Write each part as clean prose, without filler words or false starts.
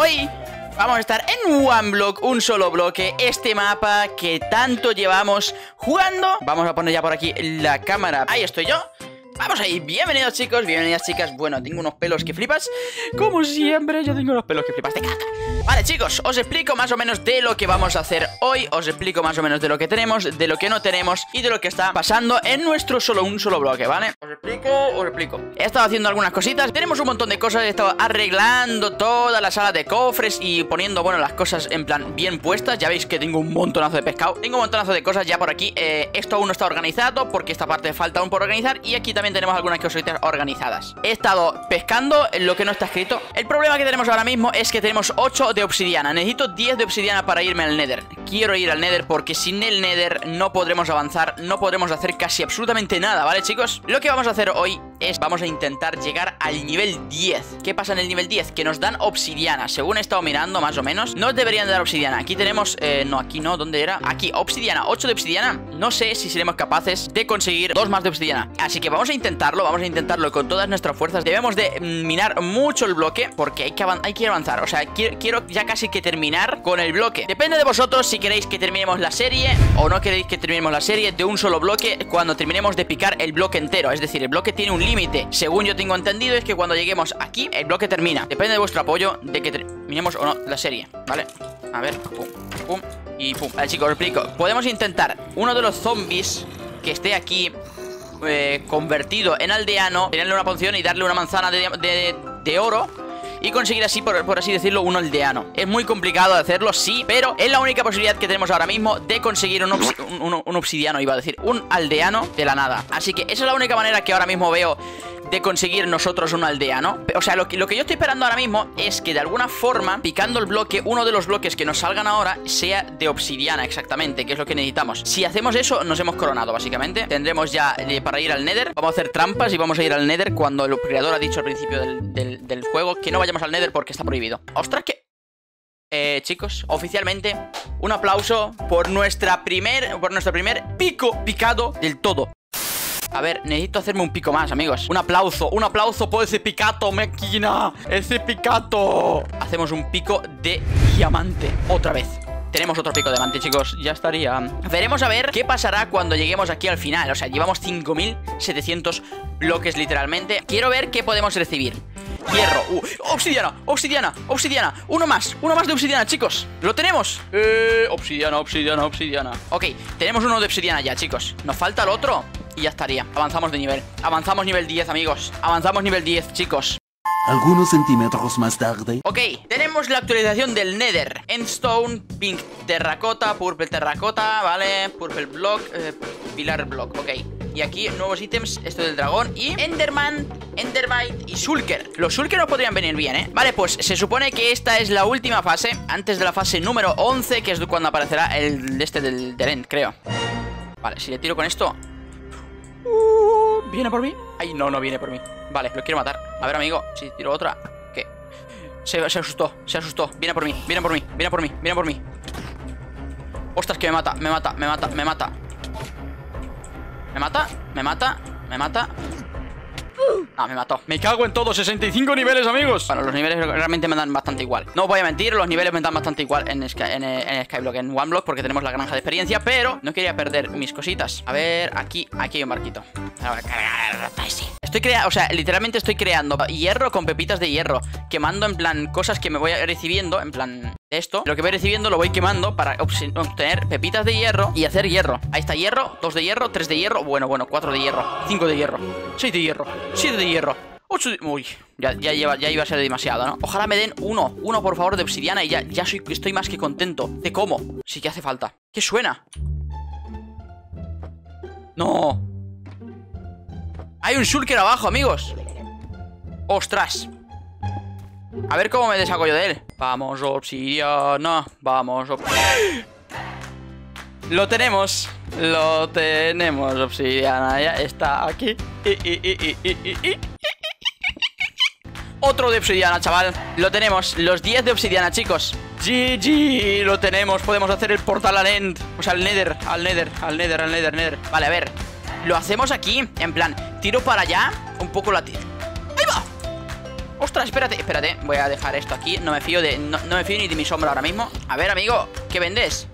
Hoy vamos a estar en OneBlock, un solo bloque. Este mapa que tanto llevamos jugando. Vamos a poner ya por aquí la cámara. Ahí estoy yo. Vamos ahí, bienvenidos chicos, bienvenidas chicas. Bueno, tengo unos pelos que flipas. Como siempre, yo tengo unos pelos que flipas de caca. Vale chicos, os explico más o menos de lo que vamos a hacer hoy. Os explico más o menos de lo que tenemos, de lo que no tenemos y de lo que está pasando en nuestro un solo bloque, ¿vale? Os explico. He estado haciendo algunas cositas. Tenemos un montón de cosas. He estado arreglando toda la sala de cofres y poniendo, bueno, las cosas en plan bien puestas. Ya veis que tengo un montonazo de pescado. Tengo un montonazo de cosas ya por aquí. Esto aún no está organizado porque esta parte falta aún por organizar. Y aquí también tenemos algunas cositas organizadas. He estado pescando lo que no está escrito. El problema que tenemos ahora mismo es que tenemos 8 de obsidiana. Necesito 10 de obsidiana para irme al Nether. Quiero ir al Nether porque sin el Nether no podremos avanzar, no podremos hacer casi absolutamente nada, ¿vale chicos? Lo que vamos a hacer hoy es, vamos a intentar llegar al nivel 10. ¿Qué pasa en el nivel 10? Que nos dan obsidiana. Según he estado mirando más o menos, nos deberían dar obsidiana. Aquí tenemos, no, aquí no, ¿dónde era? Aquí, obsidiana, 8 de obsidiana. No sé si seremos capaces de conseguir 2 más de obsidiana. Así que vamos a intentarlo con todas nuestras fuerzas. Debemos de minar mucho el bloque porque hay que avanzar. O sea, quiero ya casi que terminar con el bloque. Depende de vosotros si queréis que terminemos la serie o no queréis que terminemos la serie de un solo bloque cuando terminemos de picar el bloque entero. Es decir, el bloque tiene un límite. Según yo tengo entendido es que cuando lleguemos aquí, el bloque termina. Depende de vuestro apoyo de que terminemos o no la serie, ¿vale? A ver, pum, pum y pum. Vale chicos, os explico. Podemos intentar uno de los zombies que esté aquí convertido en aldeano, tenerle una poción y darle una manzana de oro y conseguir así, por así decirlo, un aldeano. Es muy complicado de hacerlo, sí, pero es la única posibilidad que tenemos ahora mismo de conseguir un obsidiano, iba a decir, un aldeano de la nada. Así que esa es la única manera que ahora mismo veo de conseguir nosotros un aldeano. O sea, lo que yo estoy esperando ahora mismo es que de alguna forma, picando el bloque, uno de los bloques que nos salgan ahora sea de obsidiana exactamente, que es lo que necesitamos. Si hacemos eso, nos hemos coronado, básicamente. Tendremos ya para ir al Nether. Vamos a hacer trampas y vamos a ir al Nether cuando el creador ha dicho al principio del juego que no vayamos al Nether porque está prohibido. ¡Ostras, que! Chicos, oficialmente, un aplauso por nuestro primer pico picado del todo. A ver, necesito hacerme un pico más, amigos. Un aplauso por ese picato, máquina. Ese picato. Hacemos un pico de diamante. Otra vez. Tenemos otro pico de diamante, chicos. Ya estaría. Veremos a ver qué pasará cuando lleguemos aquí al final. O sea, llevamos 5700 bloques literalmente. Quiero ver qué podemos recibir. Hierro, obsidiana. Uno más de obsidiana, chicos. Lo tenemos. Obsidiana. Ok, tenemos uno de obsidiana ya, chicos. Nos falta el otro y ya estaría. Avanzamos de nivel. Avanzamos nivel 10, amigos. Avanzamos nivel 10, chicos. Algunos centímetros más tarde. Ok, tenemos la actualización del Nether. Endstone, Pink Terracota, Purple Terracota, ¿vale? Purple Block, Pilar Block, ok. Y aquí nuevos ítems, esto del dragón y Enderman, Enderbite y Shulker. Los Shulker nos podrían venir bien, ¿eh? Vale, pues se supone que esta es la última fase, antes de la fase número 11, que es cuando aparecerá el del End, creo. Vale, si le tiro con esto... ¿Viene por mí? Ay, no viene por mí. Vale, lo quiero matar. A ver, amigo, si tiro otra... ¿Qué? Se asustó. Viene por mí. Ostras, que me mata. ¿Me mata? Ah, me mató. Me cago en todo, 65 niveles, amigos. Bueno, los niveles realmente me dan bastante igual. No os voy a mentir, los niveles me dan bastante igual en Skyblock, en OneBlock, porque tenemos la granja de experiencia, pero no quería perder mis cositas. A ver, aquí hay un barquito. O sea, literalmente estoy creando hierro con pepitas de hierro, quemando en plan cosas que me voy recibiendo, en plan de esto. Lo que voy recibiendo lo voy quemando para obtener pepitas de hierro y hacer hierro. Ahí está hierro, 2 de hierro, 3 de hierro, bueno, 4 de hierro, 5 de hierro, 6 de hierro, 7 de hierro, 8 de... Uy, ya iba a ser demasiado, ¿no? Ojalá me den uno por favor de obsidiana y ya estoy más que contento. ¿De cómo? Sí que hace falta. ¿Qué suena? No. Hay un shulker abajo, amigos. ¡Ostras! A ver cómo me deshago yo de él. Vamos, obsidiana. Lo tenemos, obsidiana. Ya está aquí. Otro de obsidiana, chaval. Lo tenemos, los 10 de obsidiana, chicos. GG, lo tenemos. Podemos hacer el portal al End. O sea, al Nether. Vale, a ver. Lo hacemos aquí, en plan, tiro para allá. Un poco la tiro. ¡Ahí va! Ostras, espérate, espérate. Voy a dejar esto aquí. No me fío no me fío ni de mi sombra ahora mismo. A ver, amigo, ¿qué vendes?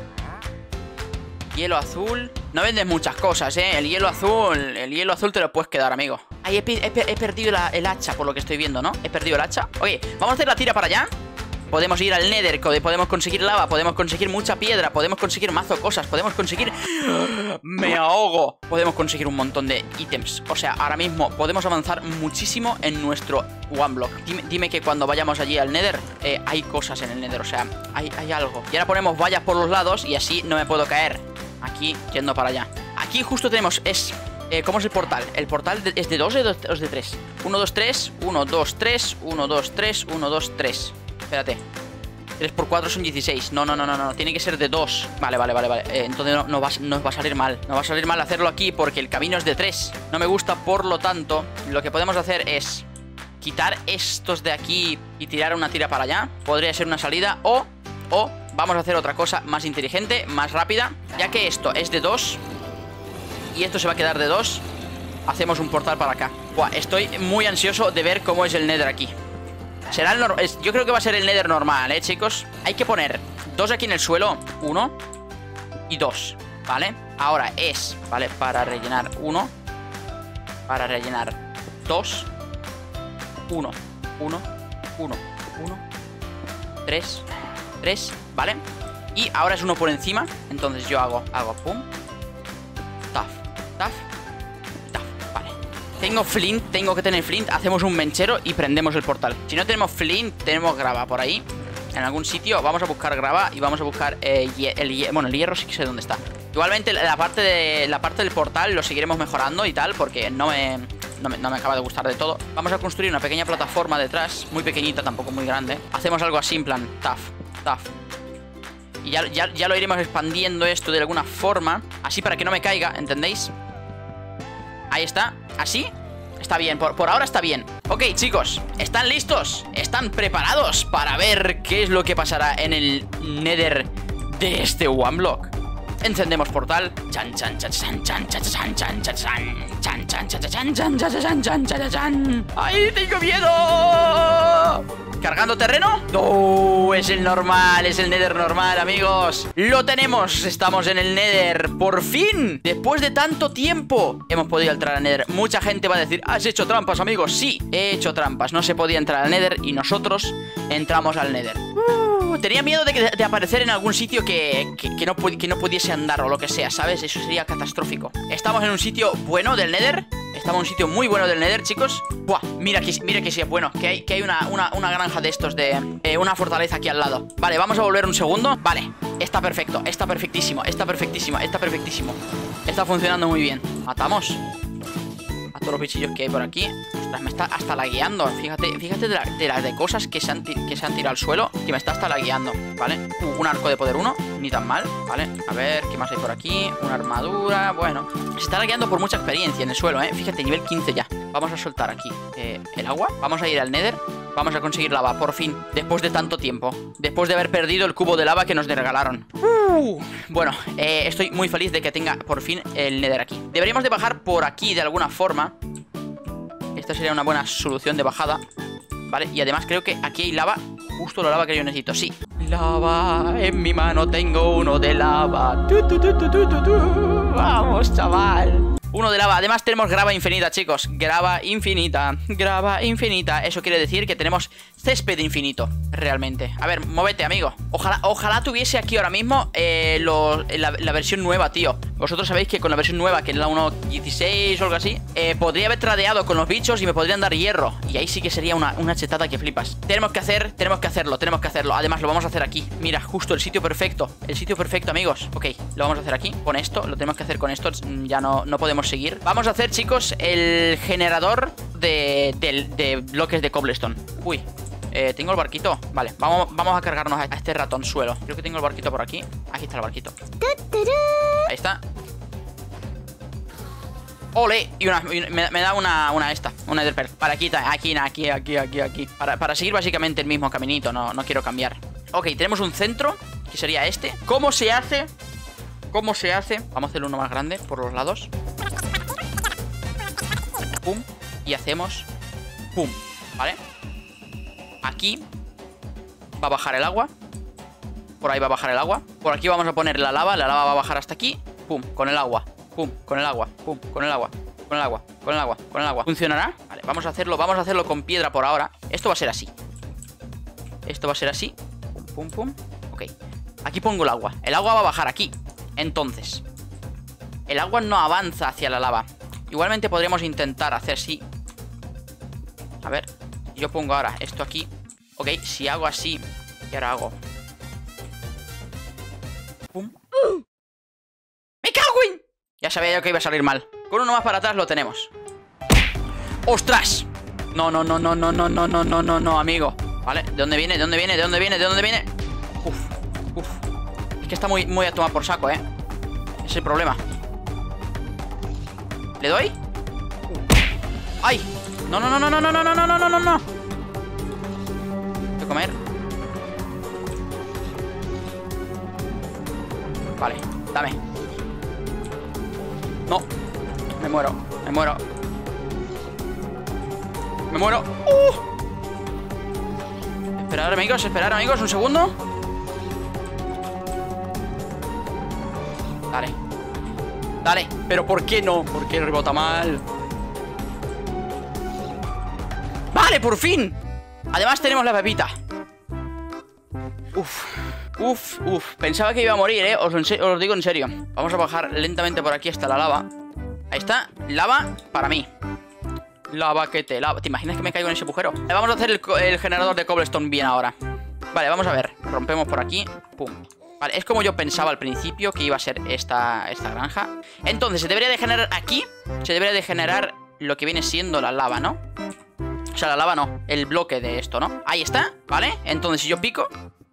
Hielo azul. No vendes muchas cosas, ¿eh? El hielo azul te lo puedes quedar, amigo. Ahí he perdido el hacha, por lo que estoy viendo, ¿no? He perdido el hacha. Oye, vamos a hacer la tira para allá. Podemos ir al Nether, podemos conseguir lava, podemos conseguir mucha piedra, podemos conseguir mazo cosas, podemos conseguir... ¡Me ahogo! Podemos conseguir un montón de ítems. O sea, ahora mismo podemos avanzar muchísimo en nuestro One Block. Dime que cuando vayamos allí al Nether, hay cosas en el Nether, o sea, hay algo. Y ahora ponemos vallas por los lados y así no me puedo caer. Aquí, yendo para allá. Aquí justo tenemos, ¿cómo es el portal? ¿El portal es de 2 o es de 3? 1, 2, 3, 1, 2, 3, 1, 2, 3, 1, 2, 3. Espérate. 3 por 4 son 16. No. Tiene que ser de 2. Vale. Entonces nos va a salir mal. Nos va a salir mal hacerlo aquí porque el camino es de 3. No me gusta, por lo tanto, lo que podemos hacer es quitar estos de aquí y tirar una tira para allá. Podría ser una salida. O vamos a hacer otra cosa más inteligente, más rápida. Ya que esto es de 2 y esto se va a quedar de 2, hacemos un portal para acá. Buah, estoy muy ansioso de ver cómo es el Nether aquí. Será yo creo que va a ser el Nether normal, chicos. Hay que poner 2 aquí en el suelo. 1 y 2, ¿vale? Ahora ¿vale? Para rellenar 1. Para rellenar 2. 1, 3, ¿vale? Y ahora es uno por encima. Entonces yo hago pum, taf, vale. Tengo flint, tengo que tener flint. Hacemos un menchero y prendemos el portal. Si no tenemos flint, tenemos grava por ahí. En algún sitio vamos a buscar grava y vamos a buscar el hierro sí que sé dónde está. Igualmente la parte del portal lo seguiremos mejorando y tal, porque no me acaba de gustar de todo. Vamos a construir una pequeña plataforma detrás, muy pequeñita, tampoco muy grande. Hacemos algo así en plan taf. Y ya lo iremos expandiendo esto de alguna forma, así para que no me caiga, ¿entendéis? Ahí está, así está bien, por ahora está bien. Ok, chicos, ¿están listos? ¿Están preparados para ver qué es lo que pasará en el Nether de este One Block? Encendemos portal. ¡Ay, tengo miedo! ¿Cargando terreno? ¡No! Es el normal, es el Nether normal, amigos. ¡Lo tenemos! Estamos en el Nether. ¡Por fin! Después de tanto tiempo hemos podido entrar al Nether. Mucha gente va a decir, ¿has hecho trampas, amigos? Sí, he hecho trampas. No se podía entrar al Nether y nosotros entramos al Nether. Tenía miedo de aparecer en algún sitio que no pudiese andar o lo que sea, ¿sabes? Eso sería catastrófico. Estamos en un sitio bueno del Nether. Estamos en un sitio muy bueno del Nether, chicos. Buah, mira que sí es bueno. Que hay una granja de estos de una fortaleza aquí al lado. Vale, vamos a volver un segundo. Vale, está perfecto, está perfectísimo. Está funcionando muy bien. Matamos a todos los bichillos que hay por aquí. Ostras, me está hasta lagueando. Fíjate de las cosas que se han tirado al suelo, que me está hasta lagueando, ¿vale? Un arco de poder 1, ni tan mal, ¿vale? A ver, ¿qué más hay por aquí? Una armadura, bueno. Se está lagueando por mucha experiencia en el suelo, ¿eh? Fíjate, nivel 15 ya. Vamos a soltar aquí el agua. Vamos a ir al Nether. Vamos a conseguir lava, por fin. Después de tanto tiempo. Después de haber perdido el cubo de lava que nos regalaron. Bueno, estoy muy feliz de que tenga por fin el Nether aquí. Deberíamos de bajar por aquí de alguna forma. Esta sería una buena solución de bajada, ¿vale? Y además creo que aquí hay lava. Justo la lava que yo necesito, sí. Lava, en mi mano tengo uno de lava. Vamos, chaval. Uno de lava, además tenemos grava infinita, chicos. Grava infinita. Eso quiere decir que tenemos césped infinito, realmente. A ver, móvete, amigo. Ojalá tuviese aquí ahora mismo la versión nueva, tío. Vosotros sabéis que con la versión nueva, que es la 1.16 o algo así, podría haber tradeado con los bichos y me podrían dar hierro. Y ahí sí que sería una chetada que flipas. Tenemos que hacerlo. Además lo vamos a hacer aquí. Mira, justo el sitio perfecto. Amigos. Ok, lo vamos a hacer aquí. Con esto, lo tenemos que hacer con esto. Ya no podemos seguir. Vamos a hacer, chicos, el generador de bloques de cobblestone. Uy, tengo el barquito. Vale, vamos a cargarnos a este ratón suelo. Creo que tengo el barquito por aquí. Aquí está el barquito. Ahí está. ¡Ole! Y me da una Netherpearl. Para aquí. Para seguir básicamente el mismo caminito. No quiero cambiar. Ok, tenemos un centro, que sería este. ¿Cómo se hace? Vamos a hacerlo uno más grande por los lados. Pum. Y hacemos pum. ¿vale? Aquí va a bajar el agua. Por ahí va a bajar el agua. Por aquí vamos a poner la lava va a bajar hasta aquí. Pum, con el agua. Pum, con el agua. Pum, con el agua. Con el agua, con el agua, con el agua. ¿Funcionará? Vale, vamos a hacerlo con piedra por ahora. Esto va a ser así. Esto va a ser así. Pum, pum, pum. Ok. Aquí pongo el agua. El agua va a bajar aquí. Entonces, el agua no avanza hacia la lava. Igualmente podríamos intentar hacer así. A ver, yo pongo ahora esto aquí. Ok, si hago así. Y ahora hago. Pum. ¡Me cago en! Ya sabía yo que iba a salir mal. Con uno más para atrás lo tenemos. ¡Ostras! No, no, no, no, no, no, no, no, no, no, no, amigo. ¿Vale? ¿De dónde viene? ¿De dónde viene? ¿De dónde viene? ¿De dónde viene? Uf, uf. Es que está muy a tomar por saco, ¿eh? Es el problema. ¿Le doy? ¡Ay! No, no, no, no, no, no, no, no, no, no, no, no. Voy a comer. Vale, dame. No. Me muero, me muero. Me muero. Esperad, amigos, un segundo. Dale. Dale. Pero ¿por qué no? ¿Por qué rebota mal? ¡Vale, por fin! Además tenemos la pepita. Uf. Uf, uf. Pensaba que iba a morir, os lo digo en serio. Vamos a bajar lentamente por aquí hasta la lava. Ahí está, lava para mí. Lava que te lava. ¿Te imaginas que me caigo en ese agujero? Vamos a hacer el generador de cobblestone bien ahora. Vale, vamos a ver. Rompemos por aquí. Pum. Vale, es como yo pensaba al principio que iba a ser esta granja. Entonces, se debería de generar aquí. Se debería de generar lo que viene siendo la lava, ¿no? O sea, la lava no, el bloque de esto, ¿no? Ahí está, ¿vale? Entonces, si yo pico,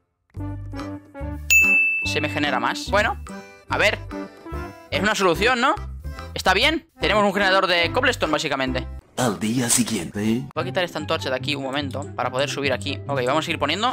se me genera más. Bueno, a ver. Es una solución, ¿no? ¿Está bien? Tenemos un generador de cobblestone, básicamente. Al día siguiente. Voy a quitar esta antorcha de aquí un momento para poder subir aquí. Ok, vamos a ir poniendo.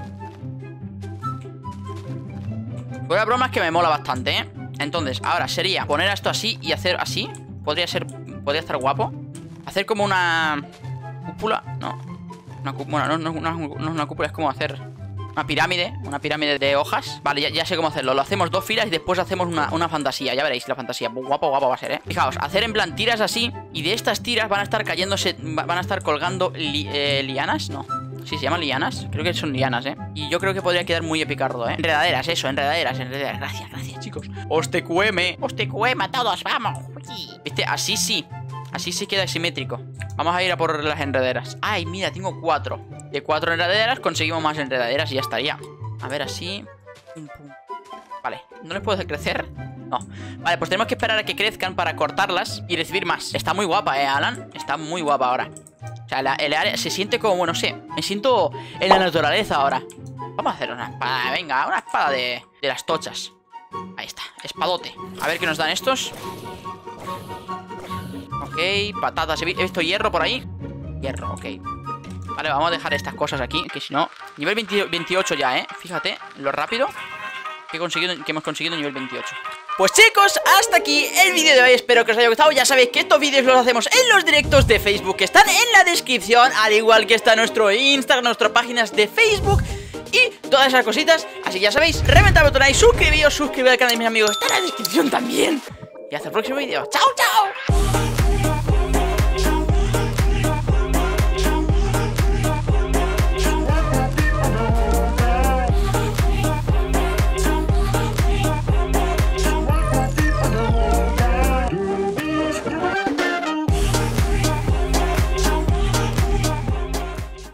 Fuera de bromas que me mola bastante, ¿eh? Entonces, ahora sería poner esto así y hacer así. Podría estar guapo. Hacer como una cúpula. No. Bueno, no es una cúpula, es como hacer una pirámide de hojas. Vale, ya sé cómo hacerlo. Lo hacemos 2 filas y después hacemos una fantasía. Ya veréis la fantasía. Guapo va a ser, ¿eh? Fijaos, hacer en plan tiras así. Y de estas tiras van a estar cayéndose. Van a estar colgando lianas. No. Sí, se llaman lianas. Creo que son lianas, ¿eh? Y yo creo que podría quedar muy epicardo, ¿eh? Enredaderas, eso, enredaderas. Gracias, chicos. Ostecueme a todos, vamos. ¿Viste? Así sí. Así se queda simétrico. Vamos a ir a por las enredaderas. Ay, mira, tengo 4. De 4 enredaderas conseguimos más enredaderas y ya estaría. A ver, así. Pum, pum. Vale, ¿no les puedo hacer crecer? No. Vale, pues tenemos que esperar a que crezcan para cortarlas y recibir más. Está muy guapa, Alan. Está muy guapa ahora. O sea, el área se siente como, no sé. Me siento en la naturaleza ahora. Vamos a hacer una espada, venga, una espada de las tochas. Ahí está, espadote. A ver qué nos dan estos. Ok, patatas. He visto hierro por ahí. Hierro, ok. Vale, vamos a dejar estas cosas aquí, que si no... Nivel 28 ya, ¿eh? Fíjate lo rápido que hemos conseguido nivel 28. Pues chicos, hasta aquí el vídeo de hoy. Espero que os haya gustado. Ya sabéis que estos vídeos los hacemos en los directos de Facebook, que están en la descripción, al igual que está nuestro Instagram, nuestras páginas de Facebook y todas esas cositas. Así que ya sabéis, reventad el botón ahí, suscribíos al canal de mis amigos, está en la descripción también. Y hasta el próximo vídeo. ¡Chao, chao!